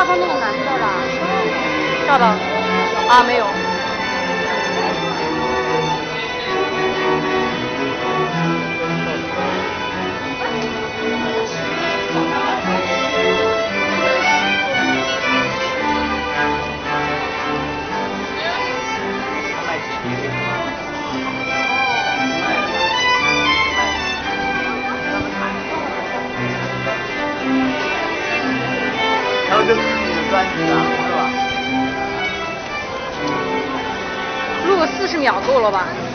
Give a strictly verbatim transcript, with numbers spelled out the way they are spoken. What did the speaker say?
到他那个男的了？照到啊，没有。 然后就是自己的专辑了，是吧？ 录个四十秒够了吧？